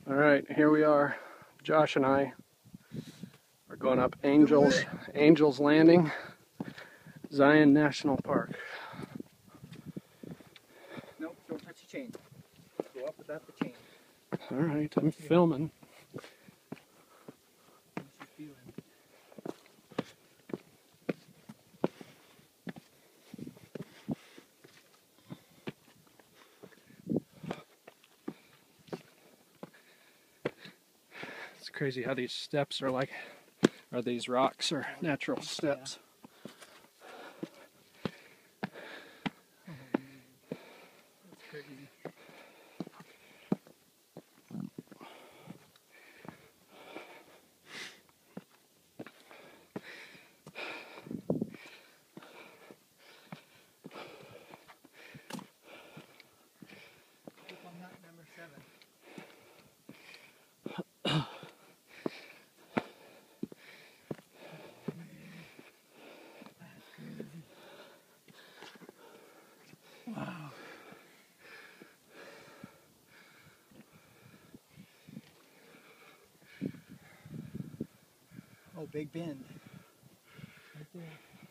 All right, here we are. Josh and I are going up Angels Landing, Zion National Park. Nope, don't touch the chain. Go up without the chain. All right, I'm filming. It's crazy how these steps are like, or these rocks are natural steps. That's crazy. Hope I'm not number 7. Wow. Oh, Big Bend. Right there.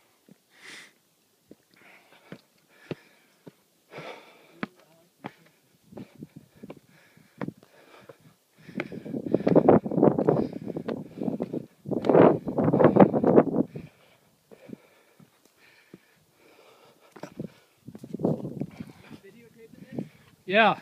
Yeah.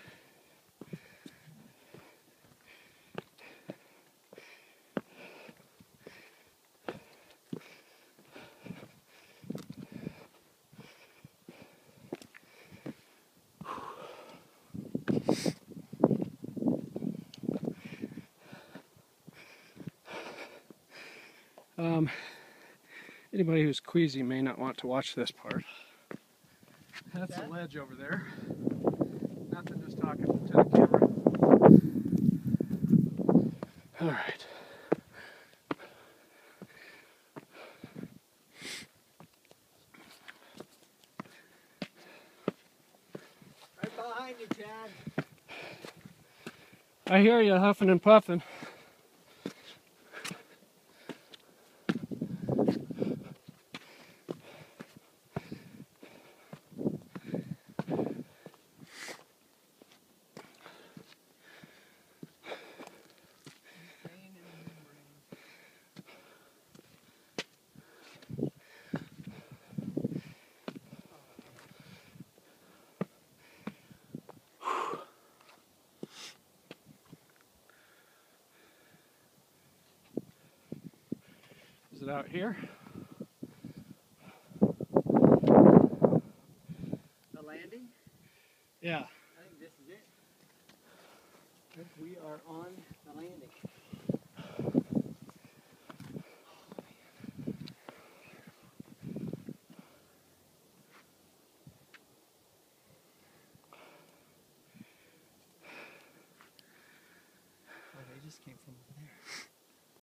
Anybody who's queasy may not want to watch this part. That's a ledge over there. Nothing, just talking to the camera. All right. Right behind you, Chad. I hear you huffing and puffing. Is it out here? The landing? Yeah. I think this is it. I think we are on the landing.